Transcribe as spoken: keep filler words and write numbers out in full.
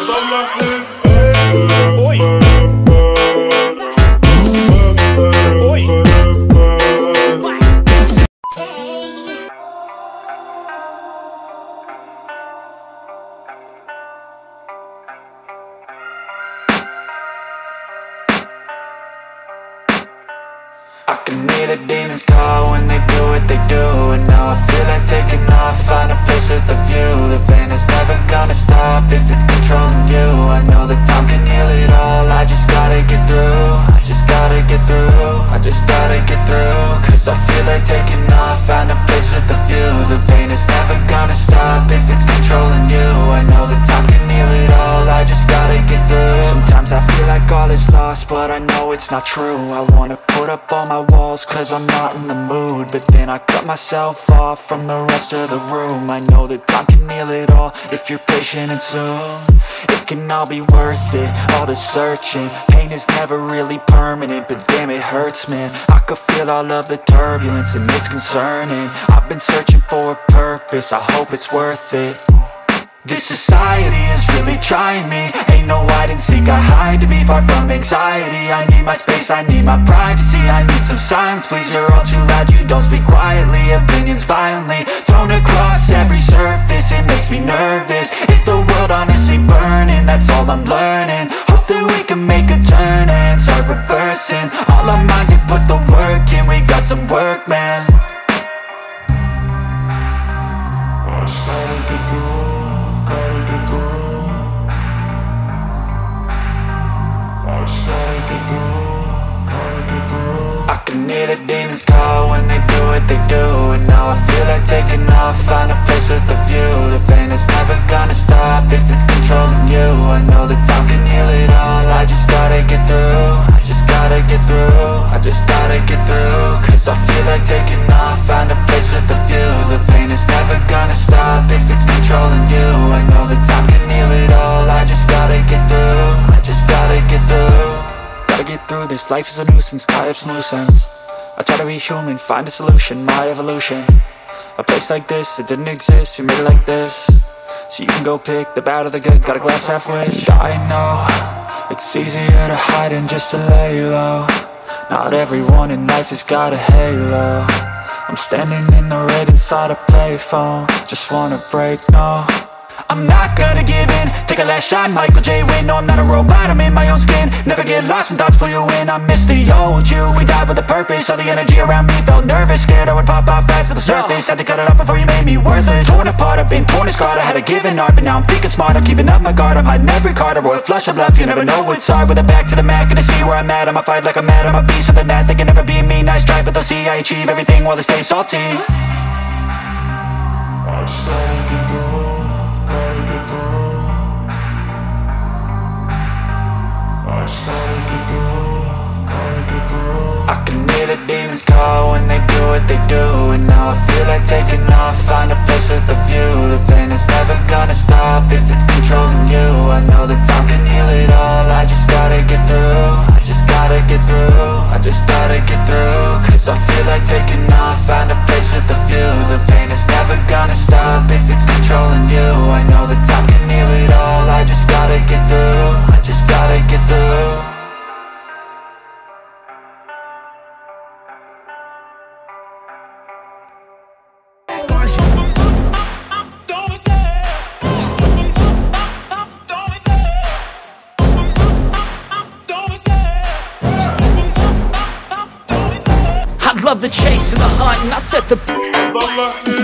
Oi. Oi. I can hear the demons call when they do what they do. And now I feel like taking off, find a place with a view. The pain is never gonna stop if it's controlling you. I know that time can heal it all, I just gotta get through. I just gotta get through, I just gotta get through. Cause I feel like taking off, find a place with a view. The pain is never gonna stop if it's controlling you. I know that time can heal it all, I just gotta get through. Sometimes I feel like all is lost, but I know it's not true. I wanna put up all my walls cause I'm not in the mood, but then I cut myself off from the rest of the room. I know that time can heal it all if you're patient and soon it can all be worth it, all the searching. Pain is never really permanent, but damn it hurts, man. I could feel all of the turbulence and it's concerning. I've been searching for a purpose, I hope it's worth it. This society is really trying me. Ain't no hide and seek, I hide to be far from anxiety. I need my space, I need my privacy. I need some silence, please, you're all too loud. You don't speak quietly, opinions violently thrown across every surface. It makes me nervous, is the world honestly burning? That's all I'm learning. Hope that we can make a turn and start reversing all our minds and put the work in. We got some work, man. I started to do I can hear the demons call when they do what they do. And now I feel like taking off, find a place with a view. The pain is never gonna stop if it's controlling you. I know that time can heal it all, I just gotta get through. I just gotta get through, I just gotta get through. Cause I feel like taking off, find a place with a view. The pain is never gonna stop if it's controlling you. I know that time can heal it all, I just gotta get through. I just gotta get through. Gotta get through this, life is a nuisance, tie up some loose ends. I try to be human, find a solution, my evolution. A place like this, it didn't exist, we made it like this. So you can go pick the bad or the good, got a glass half wish. I know, it's easier to hide than just to lay low. Not everyone in life has got a halo. I'm standing in the red inside a payphone, just wanna break, no. I'm not gonna give in, take a last shot, Michael J. Win. No, I'm not a robot, I'm in my own skin. Never get lost when thoughts pull you in. I miss the old you, we died with a purpose. All the energy around me felt nervous, scared I would pop out fast to the surface. Had to cut it off before you made me worthless. Torn apart, I've been torn and scarred. I had a given art, but now I'm thinking smart. I'm keeping up my guard, I'm hiding every card. A royal flush of love, you never know what's hard. With a back to the mat, gonna see where I'm at. I'ma fight like I'm mad, I'ma be something that they can never be me. Nice try, but they'll see I achieve everything while they stay salty. I started to go. I can hear the demons call when they do what they do. And now I feel like taking off, find a place with a view. The pain is never gonna stop if it's controlling you. I know that time can heal it all, I just gotta get through. I just gotta get through, I just gotta get through. Cause I feel like taking off, find a place with a view. The pain is never gonna stop if it's controlling you. I know that time can heal it all, I just gotta get through. I just gotta get through. I love the chase and the hunt, and I set the